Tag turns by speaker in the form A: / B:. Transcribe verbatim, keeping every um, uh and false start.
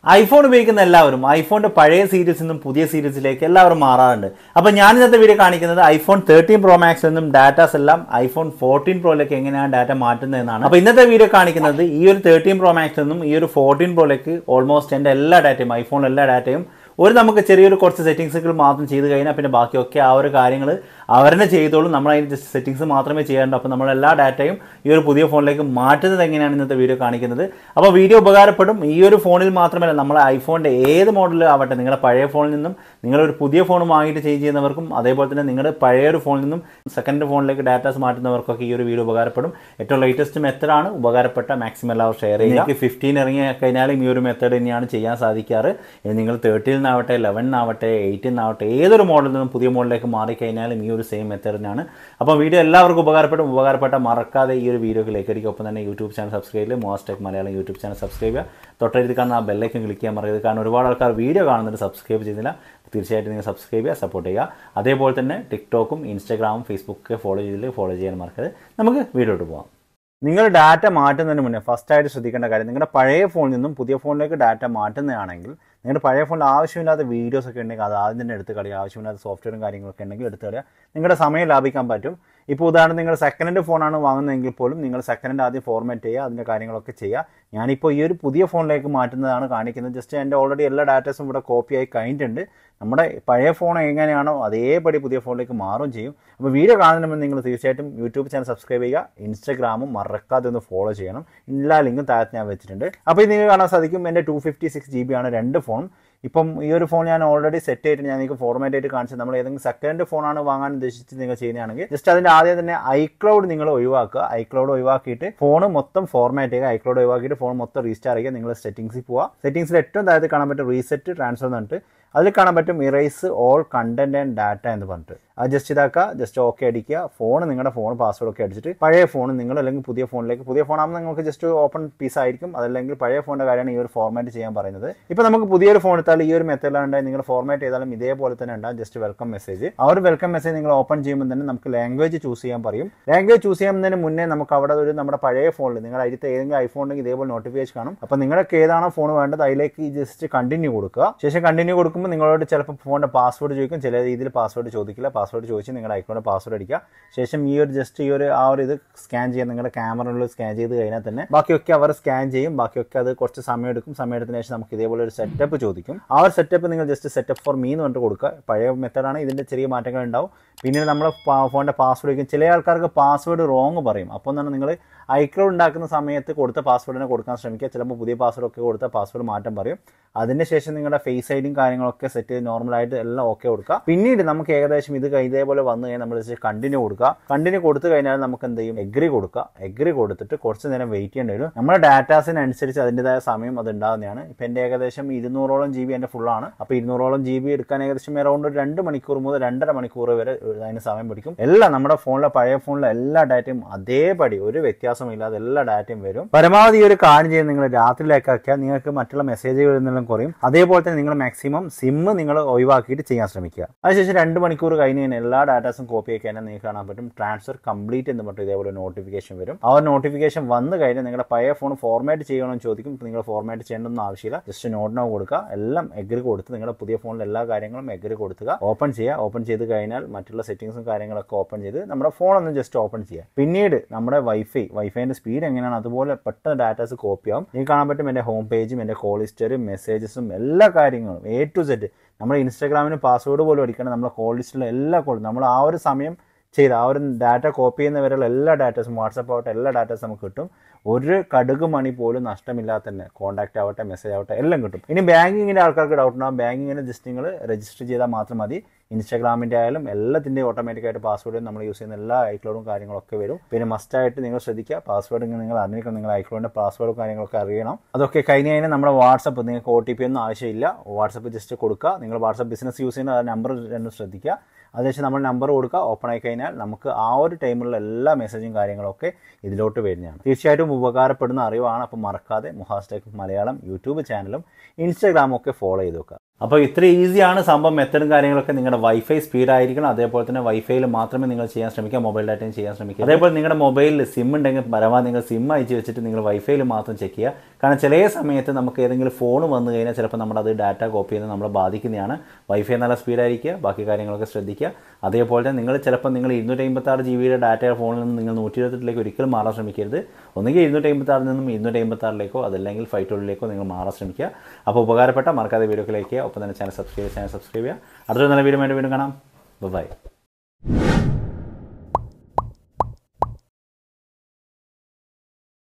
A: iPhone ഉപയോഗിക്കുന്ന എല്ലാവരും ഐഫോണിന്റെ പഴയ സീരീസിൽ നിന്നും പുതിയ സീരീസിലേക്ക് എല്ലാവരും മാറാറുണ്ട്. അപ്പോൾ ഞാൻ ഇന്നത്തെ വീഡിയോ കാണിക്കുന്നത് ഐഫോൺ തേർട്ടീൻ പ്രോ മാക്സിൽ നിന്നും ഡാറ്റാസ് എല്ലാം ഐഫോൺ ഫോർട്ടീൻ പ്രോയിലേക്ക് എങ്ങനെയാണ് ഡാറ്റ മാറ്റുന്നതെന്നാണ്. അപ്പോൾ ഇന്നത്തെ വീഡിയോ കാണിക്കുന്നത് ഈ ഒരു തേർട്ടീൻ പ്രോ മാക്സിൽ നിന്നും ഈ ഒരു ഫോർട്ടീൻ പ്രോയിലേക്ക് ഓൾമോസ്റ്റ് എൻ്റെ എല്ലാ ഡാറ്റയും ഐഫോൺ എല്ലാ ഡാറ്റയും ഒരു നമുക്ക് ചെറിയൊരു കുറച്ച് സെറ്റിംഗ്സുകൾ മാത്രം ചെയ്ത് കഴിഞ്ഞാൽ പിന്നെ ബാക്കിയൊക്കെ ആ ഒരു കാര്യങ്ങൾ അവരെ ചെയ്തോളും. നമ്മൾ അതിന് ജസ്റ്റ് സെറ്റിംഗ്സ് മാത്രമേ ചെയ്യാറുണ്ട്. അപ്പോൾ നമ്മൾ എല്ലാ ഡാറ്റയും ഈ ഒരു പുതിയ ഫോണിലേക്ക് മാറ്റുന്നത് എങ്ങനെയാണ് ഇന്നത്തെ വീഡിയോ കാണിക്കുന്നത്. അപ്പോൾ വീഡിയോ ഉപകാരപ്പെടും. ഈ ഒരു ഫോണിൽ മാത്രമല്ല, നമ്മളെ ഐഫോണിൻ്റെ ഏത് മോഡൽ ആവട്ടെ, നിങ്ങളുടെ പഴയ ഫോണിൽ നിന്നും നിങ്ങളൊരു പുതിയ ഫോൺ വാങ്ങിയിട്ട് ചേഞ്ച് ചെയ്യുന്നവർക്കും അതേപോലെ തന്നെ നിങ്ങളുടെ പഴയൊരു ഫോണിൽ നിന്നും സെക്കൻഡ് ഫോണിലേക്ക് ഡാറ്റാസ് മാറ്റുന്നവർക്കൊക്കെ ഈ ഒരു വീഡിയോ ഉപകാരപ്പെടും. ഏറ്റവും ലേറ്റസ്റ്റ് മെത്തേഡാണ്. ഉപകാരപ്പെട്ട മാക്സിമം എല്ലാവരും ഷെയർ ചെയ്യുക. ഫിഫ്റ്റീൻ ഇറങ്ങി കഴിഞ്ഞാലും ഈ ഒരു മെത്തേഡ് തന്നെയാണ് ചെയ്യാൻ സാധിക്കാറ്. നിങ്ങൾ തേർട്ടീൻ ആവട്ടെ ലെവൻ ആവട്ടെ എയ്റ്റീൻ ആവട്ടെ ഏതൊരു മോഡലിൽ നിന്നും പുതിയ മോഡലിലേക്ക് മാറിക്കഴിഞ്ഞാലും ഈ ഒരു സെയിം മെത്തേഡിനാണ്. അപ്പോൾ വീഡിയോ എല്ലാവർക്കും ഉപകാരപ്പെടും. ഉപകാരപ്പെട്ട മറക്കാതെ ഈ ഒരു വീഡിയോക്ക് ലൈക്ക് അടിക്കുക. ഒപ്പം തന്നെ യൂട്യൂബ് ചാനൽ സബ്സ്ക്രൈബ് ചെയ്യുക. Muhas tech Malayalam YouTube channel subscribe ചെയ്യുക. തൊട്ടടുത്ത് കാണുന്ന ആ ബെല്ലൈക്കൻ ക്ലിക്ക് ചെയ്യാൻ മറക്കരുത്. കാരണം ഒരുപാട് ആൾക്കാർ വീഡിയോ കാണുന്നുണ്ട്, സബ്സ്ക്രൈബ് ചെയ്യുന്നില്ല. തീർച്ചയായിട്ടും നിങ്ങൾ സബ്സ്ക്രൈബ് ചെയ്യുക, സപ്പോർട്ട് ചെയ്യുക. അതേപോലെ തന്നെ ടിക്ടോക്കും ഇൻസ്റ്റാഗ്രാമും ഫേസ്ബുക്കൊക്കെ ഫോളോ ചെയ്തില്ല ഫോളോ ചെയ്യാൻ മറക്കരുത്. നമുക്ക് വീഡിയോട്ട് പോകാം. നിങ്ങൾ ഡാറ്റ മാറ്റുന്നതിന് മുന്നേ ഫസ്റ്റായിട്ട് ശ്രദ്ധിക്കേണ്ട കാര്യം, നിങ്ങളുടെ പഴയ ഫോണിൽ നിന്നും പുതിയ ഫോണിലേക്ക് ഡാറ്റ മാറ്റുന്നതാണെങ്കിൽ നിങ്ങളുടെ പഴയ ഫോണിൽ ആവശ്യമില്ലാത്ത വീഡിയോസ് ഒക്കെ ഉണ്ടെങ്കിൽ അത് ആദ്യം തന്നെ എടുത്ത് കളയുക. ആവശ്യമില്ലാത്ത സോഫ്റ്റ്വെയറും കാര്യങ്ങളൊക്കെ ഉണ്ടെങ്കിൽ എടുത്ത് കളയുക. നിങ്ങളുടെ സമയം ലാഭിക്കാൻ പറ്റും. ഇപ്പോൾ ഉദാഹരണം നിങ്ങൾ സെക്കൻഡ് ഹാൻഡ് ഫോണാണ് വാങ്ങുന്നതെങ്കിൽ പോലും നിങ്ങൾ സെക്കൻഡ് ഹാൻഡ് ആദ്യം ഫോർമാറ്റ് ചെയ്യുക, അതിൻ്റെ കാര്യങ്ങളൊക്കെ ചെയ്യുക. ഞാനിപ്പോൾ ഈ ഒരു പുതിയ ഫോണിലേക്ക് മാറ്റുന്നതാണ് കാണിക്കുന്നത്. ജസ്റ്റ് എൻ്റെ ഓൾറെഡി എല്ലാ ഡാറ്റാസും ഇവിടെ കോപ്പി ആയി കഴിഞ്ഞിട്ടുണ്ട്. നമ്മുടെ പഴയ ഫോൺ എങ്ങനെയാണോ അതേപടി പുതിയ ഫോണിലേക്ക് മാറുകയും ചെയ്യും. അപ്പോൾ വീഡിയോ കാണുന്നതിന് മുമ്പ് നിങ്ങൾ തീർച്ചയായിട്ടും യൂട്യൂബ് ചാനൽ സബ്സ്ക്രൈബ് ചെയ്യുക. ഇൻസ്റ്റാഗ്രാമും മറക്കാതെ ഒന്ന് ഫോളോ ചെയ്യണം. എല്ലാ ലിങ്കും താഴത്ത് ഞാൻ വെച്ചിട്ടുണ്ട്. അപ്പോൾ ഇത് നിങ്ങൾക്ക് കാണാൻ സാധിക്കും. എൻ്റെ two fifty six G B ആണ് രണ്ട് ഫോൺ. ഇപ്പം ഈ ഒരു ഫോൺ ഞാൻ ഓൾറെഡി സെറ്റ് ചെയ്തിട്ട് ഞാൻ നിങ്ങൾക്ക് ഫോർമാറ്റ് ആയിട്ട് കാണിച്ചത്. നമ്മൾ ഏതെങ്കിലും സെക്കൻഡ് ഫോണാണ് വാങ്ങാൻ ഉദ്ദേശിച്ച് നിങ്ങൾ ചെയ്യുന്നതാണെങ്കിൽ ജസ്റ്റ് അതിൻ്റെ ആദ്യം തന്നെ ഐക്ലൗഡ് നിങ്ങൾ ഒഴിവാക്കുക. ഐക്ലൗഡ് ഒഴിവാക്കിയിട്ട് ഫോൺ മൊത്തം ഫോർമാറ്റ് ചെയ്യുക. ഐക്ലൗഡ് ഒഴിവാക്കിയിട്ട് ഫോൺ മൊത്തം റീസ്റ്റാർ ചെയ്യുക. നിങ്ങൾ സെറ്റിംഗ്സിൽ പോവുക. സെറ്റിംഗ്സിൽ ഏറ്റവും താഴത്ത് കാണാൻ പറ്റും റീസെറ്റ് ട്രാൻസ്ഫർ എന്ന് പറഞ്ഞിട്ട് അതിൽ കാണാൻ പറ്റും erase all content and data എന്ന് പറഞ്ഞിട്ട്. അത് ജസ്റ്റ് ഇതാക്കുക, ജസ്റ്റ് ഓക്കെ അടിക്കുക. ഫോൺ നിങ്ങളുടെ ഫോൺ പാസ്വേഡ് ഒക്കെ അടിച്ചിട്ട് പഴയ ഫോൺ നിങ്ങൾ അല്ലെങ്കിൽ പുതിയ ഫോണിലേക്ക്, പുതിയ ഫോണാകുമ്പോൾ നിങ്ങൾക്ക് ജസ്റ്റ് ഓപ്പൺ പീസ് ആയിരിക്കും. അതല്ലെങ്കിൽ പഴയ ഫോണിൻ്റെ കാര്യമാണ് ഈ ഒരു ഫോർമാറ്റ് ചെയ്യാൻ പറയുന്നത്. ഇപ്പോൾ നമുക്ക് പുതിയൊരു ഫോൺ എടുത്താൽ ഈ ഒരു മെത്തേഡിലാണ് നിങ്ങൾ ഫോർമാറ്റ് ചെയ്താലും ഇതേപോലെ തന്നെ ഉണ്ടാകും. Just welcome message. ആ ഒരു വെൽക്കം മെസ്സേജ് നിങ്ങൾ ഓപ്പൺ ചെയ്യുമ്പോൾ തന്നെ നമുക്ക് ലാംഗ്വേജ് ചൂസ് ചെയ്യാൻ പറയും. ലാംഗ്വേജ് ചൂസ് ചെയ്യുന്നതിന് മുന്നേ നമുക്ക് അവിടെ ഒരു നമ്മുടെ പഴയ ഫോണിൽ നിങ്ങൾ അതിലത്തെ ഏതെങ്കിലും ഐഫോൺ ഉണ്ടെങ്കിൽ ഇതേപോലെ നോട്ടിഫിക്കേഷൻ കാണും. അപ്പോൾ നിങ്ങൾക്ക് ഏതാണോ ഫോൺ വേണ്ടത് അതിലേക്ക് ജസ്റ്റ് കണ്ടിന്യൂ കൊടുക്കുക. ശേഷം കണ്ടിന്യൂ കൊടുക്കുമ്പോൾ നിങ്ങളോട് ചിലപ്പോൾ ഫോണിൻ്റെ പാസ്വേഡ് ചോദിക്കും. ചില രീതിയിൽ പാസ്വേഡ് ചോദിക്കില്ല. പാസ്വേഡ് ചോദിച്ച് നിങ്ങളുടെ ഐക്കോണിൻ്റെ പാസ്വേഡ് അടിക്കുക. ശേഷം ഈ ഒരു ജസ്റ്റ് ഈ ഒരു ആ ഒരു ഇത് സ്കാൻ ചെയ്യാൻ നിങ്ങളുടെ ക്യാമറയിൽ സ്കാൻ ചെയ്ത് കഴിഞ്ഞാൽ തന്നെ ബാക്കിയൊക്കെ അവർ സ്കാൻ ചെയ്യും. ബാക്കിയൊക്കെ അത് കുറച്ച് സമയം എടുക്കും. സമയം എടുത്തതിന് ശേഷം നമുക്ക് ഇതേപോലെ ഒരു സെറ്റപ്പ് ചോദിക്കും. ആ ഒരു സെറ്റപ്പ് നിങ്ങൾ ജസ്റ്റ് സെറ്റപ്പ് ഫോർ മീ എന്ന് പറഞ്ഞിട്ട് കൊടുക്കുക. പഴയ മെത്തേഡാണ്. ഇതിൻ്റെ ചെറിയ മാറ്റങ്ങൾ ഉണ്ടാവും. പിന്നീട് നമ്മുടെ ഫോണിൻ്റെ പാസ്വേഡ് വയ്ക്കും. ചില ആൾക്കാർക്ക് പാസ്വേഡ് റോങ് പറയും. അപ്പോൾ എന്താണ് നിങ്ങൾ ഐക്ലൗഡ് ഉണ്ടാക്കുന്ന സമയത്ത് കൊടുത്ത പാസ്വേഡിനെ കൊടുക്കാൻ ശ്രമിക്കുക. ചിലപ്പോൾ പുതിയ പാസ്വേഡ് ഒക്കെ കൊടുത്ത പാസ്വേഡ് മാറ്റം പറയും. അതിന് ശേഷം നിങ്ങളുടെ ഫേസ് ഐഡിയും കാര്യങ്ങളൊക്കെ സെറ്റ് ചെയ്ത് നോർമലായിട്ട് എല്ലാം ഓക്കെ കൊടുക്കുക. പിന്നീട് നമുക്ക് ഏകദേശം ഇത് ഇതേപോലെ വന്നു കഴിഞ്ഞാൽ നമ്മൾ ജസ്റ്റ് കണ്ടിന്യൂ കൊടുക്കുക. കണ്ടിന്യൂ കൊടുത്തു കഴിഞ്ഞാൽ നമുക്ക് എന്ത് ചെയ്യും, എഗ്രി കൊടുക്കുക. എഗ്രി കൊടുത്തിട്ട് കുറച്ച് നേരം വെയിറ്റ് ചെയ്യേണ്ടി വരും. നമ്മുടെ ഡാറ്റാസിനനുസരിച്ച് അതിൻ്റെതായ സമയം അത് ഉണ്ടാകുന്നതാണ്. ഇപ്പം എൻ്റെ ഏകദേശം ഇരുന്നൂറോളം ജി ബി എൻ്റെ ഫുള്ളാണ്. അപ്പോൾ ഇരുന്നൂറോളം ജി ബി എടുക്കാൻ ഏകദേശം അറൗണ്ട് രണ്ട് മണിക്കൂർ മുതൽ രണ്ടര മണിക്കൂർ വരെ അതിന് സമയം പിടിക്കും. എല്ലാം നമ്മുടെ ഫോണിലെ പഴയ ഫോണിലെ എല്ലാ ഡാറ്റയും അതേപടി ഒരു വ്യത്യാസമില്ലാതെ എല്ലാ ഡാറ്റയും വരും. പരമാവധി ഈ ഒരു കാര്യം ചെയ്ത് നിങ്ങൾ രാത്രിയിലേക്കാക്കിയാൽ നിങ്ങൾക്ക് മറ്റുള്ള മെസ്സേജുകളിൽ നിന്നെല്ലാം കുറയും. അതേപോലെ തന്നെ നിങ്ങൾ മാക്സിമം സിം നിങ്ങൾ ഒഴിവാക്കിയിട്ട് ചെയ്യാൻ ശ്രമിക്കുക. അതിനുശേഷം രണ്ട് മണിക്കൂർ കഴിഞ്ഞ് കഴിഞ്ഞാൽ എല്ലാ ഡാറ്റാസും കോപ്പി ആക്കി കഴിഞ്ഞാൽ നിങ്ങൾക്ക് കാണാൻ പറ്റും ട്രാൻസ്ഫർ കംപ്ലീറ്റ് എന്ന് പറഞ്ഞിട്ട് ഇതേപോലെ നോട്ടിഫിക്കേഷൻ വരും. ആ ഒരു നോട്ടിഫിക്കേഷൻ വന്നു കഴിഞ്ഞാൽ നിങ്ങളുടെ പഴയ ഫോൺ ഫോർമാറ്റ് ചെയ്യണമെന്ന് ചോദിക്കും. നിങ്ങൾ ഫോർമാറ്റ് ചെയ്യേണ്ടതൊന്നും ആവശ്യമില്ല. ജസ്റ്റ് നോട്ട് നോ കൊടുക്കുക. എല്ലാം എഗ്രി കൊടുത്ത് നിങ്ങളുടെ പുതിയ ഫോണിൽ എല്ലാ കാര്യങ്ങളും എഗ്രി കൊടുത്തുക. ഓപ്പൺ ചെയ്യുക. ഓപ്പൺ ചെയ്ത് കഴിഞ്ഞാൽ മറ്റുള്ള സെറ്റിംഗ്സും കാര്യങ്ങളൊക്കെ ഓപ്പൺ ചെയ്ത് നമ്മുടെ ഫോൺ ഒന്ന് ജസ്റ്റ് ഓപ്പൺ ചെയ്യുക. പിന്നീട് നമ്മുടെ വൈഫൈ വൈഫൈൻ്റെ സ്പീഡ് എങ്ങനെയാണ് അതുപോലെ പെട്ടെന്ന് ഡാറ്റാസ് കോപ്പി ആവും. നിങ്ങൾക്ക് കാണാൻ പറ്റും എൻ്റെ ഹോം പേജും എൻ്റെ കോൾ ഹിസ്റ്ററിയും മെസ്സേജസും എല്ലാ കാര്യങ്ങളും എ ടു സെഡ്. നമ്മുടെ ഇൻസ്റ്റാഗ്രാമിന് പാസ്വേഡ് പോലും അടിക്കണം. നമ്മുടെ കോൾ ലിസ്റ്റിലെ എല്ലാ കോളും നമ്മൾ ആ ഒരു സമയം ചെയ്ത് ആ ഒരു ഡാറ്റ കോപ്പി ചെയ്യുന്നവരെയുള്ള എല്ലാ ഡാറ്റാസും വാട്സപ്പ് ആവട്ടെ എല്ലാ ഡാറ്റാസും നമുക്ക് കിട്ടും. ഒരു കടുക് മണി പോലും നഷ്ടമില്ലാതെ തന്നെ കോൺടാക്റ്റ് ആവട്ടെ മെസ്സേജ് ആവട്ടെ എല്ലാം കിട്ടും. ഇനി ബാങ്കിങ്ങിൻ്റെ ആൾക്കാർക്ക് ഡൗട്ട് ഉണ്ടാകും. ബാങ്കിങ്ങിന് ജസ്റ്റ് നിങ്ങൾ രജിസ്റ്റർ ചെയ്താൽ മാത്രം മതി. ഇൻസ്റ്റാഗ്രാമിൻ്റെ ആയാലും എല്ലാത്തിൻ്റെയും ഓട്ടോമാറ്റിക്കായിട്ട് പാസ്വേഡ് നമ്മൾ യൂസ് ചെയ്യുന്ന എല്ലാ ഐക്ലൗഡും കാര്യങ്ങളൊക്കെ വരും. പിന്നെ മസ്റ്റായിട്ട് നിങ്ങൾ ശ്രദ്ധിക്കുക, പാസ്വേഡ് നിങ്ങൾ അറിഞ്ഞിരിക്കണം. നിങ്ങൾ ഐക്ലൗഡിൻ്റെ പാസ്വേഡും കാര്യങ്ങളൊക്കെ അറിയണം. അതൊക്കെ കഴിഞ്ഞ് കഴിഞ്ഞാൽ നമ്മുടെ വാട്സപ്പ് നിങ്ങൾക്ക് ഒ ടി പി ഒന്നും ആവശ്യമില്ല. വാട്സപ്പ് ജസ്റ്റ് കൊടുക്കുക. നിങ്ങൾ വാട്സപ്പ് ബിസിനസ് യൂസ് ചെയ്യുന്ന ആ നമ്പർ രണ്ടും ശ്രദ്ധിക്കുക. അതിനുശേഷം നമ്മൾ നമ്പർ കൊടുക്കുക. ഓപ്പൺ ആയി കഴിഞ്ഞാൽ നമുക്ക് ആ ഒരു ടൈമിലുള്ള എല്ലാ മെസ്സേജും കാര്യങ്ങളൊക്കെ ഇതിലോട്ട് വരുന്നതാണ്. തീർച്ചയായിട്ടും ഉപകാരപ്പെടുന്ന അറിവാണ്. അപ്പോൾ മറക്കാതെ മുഹാസ് ടെക് മലയാളം യൂട്യൂബ് ചാനലും ഇൻസ്റ്റാഗ്രാമും ഒക്കെ ഫോളോ ചെയ്ത് വെക്കുക. അപ്പോൾ ഇത്ര ഈസിയാണ് സംഭവം. മെത്തഡും കാര്യങ്ങളൊക്കെ നിങ്ങളുടെ വൈഫൈ സ്പീഡ് ആയിരിക്കണം. അതേപോലെ തന്നെ വൈഫൈയിൽ മാത്രമേ നിങ്ങൾ ചെയ്യാൻ ശ്രമിക്കുക, മൊബൈൽ ഡാറ്റയും ചെയ്യാൻ ശ്രമിക്കുക. അതേപോലെ നിങ്ങളുടെ മൊബൈലിൽ സിം ഉണ്ടെങ്കിൽ പരമാവധി നിങ്ങൾ സിം അയച്ച് വെച്ചിട്ട് നിങ്ങൾ വൈഫൈയിൽ മാത്രം ചെക്ക് ചെയ്യുക. കാരണം ചില സമയത്ത് നമുക്ക് ഏതെങ്കിലും ഫോൺ വന്നു കഴിഞ്ഞാൽ ചിലപ്പോൾ നമ്മളത് ഡാറ്റ കോപ്പി ചെയ്യുന്നത് നമ്മളെ ബാധിക്കുന്നതാണ്. വൈഫൈ നല്ല സ്പീഡായിരിക്കുക, ബാക്കി കാര്യങ്ങളൊക്കെ ശ്രദ്ധിക്കുക. അതേപോലെ തന്നെ നിങ്ങൾ ചിലപ്പോൾ നിങ്ങൾ ഇരുന്നൂറ്റി അമ്പത്താറ് ജി ബിയുടെ ഡാറ്റ ഫോണിൽ നിന്ന് നിങ്ങൾ നൂറ്റി ഇരുപത്തെട്ടിലേക്ക് ഒരിക്കലും മാറാൻ ശ്രമിക്കരുത്. ഒന്നുകിൽ ഇരുന്നൂറ്റി അമ്പത്താറിൽ നിന്നും ഇരുന്നൂറ്റി അമ്പത്താറിലേക്കോ അതല്ലെങ്കിൽ ഫൈവ് ട്വൽവിലേക്കോ നിങ്ങൾ മാറാൻ ശ്രമിക്കുക. അപ്പോൾ ഉപകാരപ്പെട്ട മറക്കാതെ വീഡിയോക്ക് ലൈക്ക് ചെയ്യുക. ഒപ്പം തന്നെ ചാനൽ സബ്സ്ക്രൈബ് ചാനൽ സബ്സ്ക്രൈബ് ചെയ്യുക. അടുത്തൊരു നല്ല വീഡിയോ വേണ്ടി വീണ്ടും കാണാം. ബൈ.